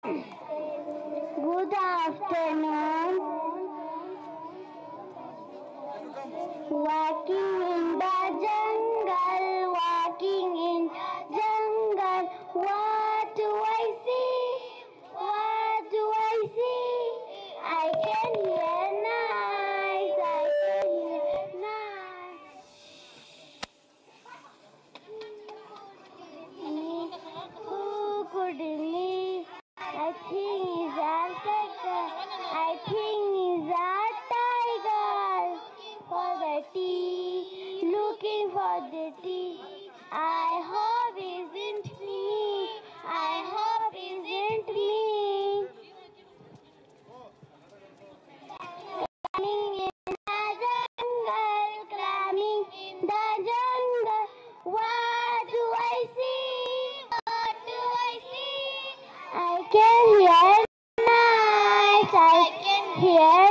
Good afternoon. Walking in the jungle, walking in jungle. What do I see? What do I see? I can hear noise. I can hear noise. Who could leave? I think he's a tiger. I think he's a tiger. For the tea, looking for the tea. I hope isn't me. I hope isn't me. Climbing in the jungle, climbing in the jungle. What do I see? What do I see? I can hear nice. I can hear